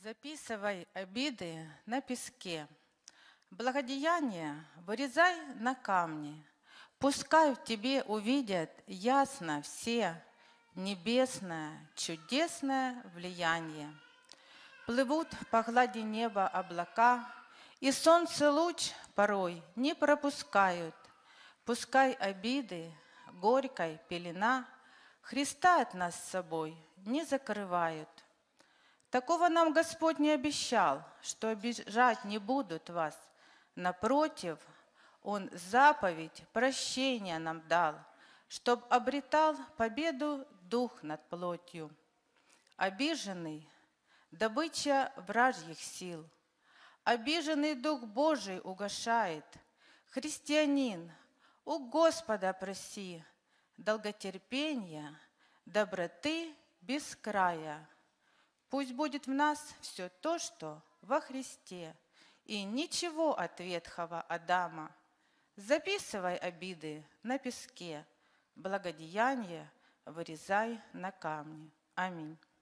Записывай обиды на песке, благодеяния вырезай на камне. Пускай в тебе увидят ясно все небесное, чудесное влияние. Плывут по глади неба облака, и солнце луч порой не пропускают. Пускай обиды, горькой пелена Христа от нас с собой не закрывают. Такого нам Господь не обещал, что обижать не будут вас. Напротив, Он заповедь прощения нам дал, чтоб обретал победу дух над плотью. Обиженный – добыча вражьих сил, обиженный Дух Божий угошает. Христианин, у Господа проси долготерпения, доброты без края. Пусть будет в нас все то, что во Христе, и ничего от ветхого Адама. Записывай обиды на песке, благодеяния вырезай на камне. Аминь.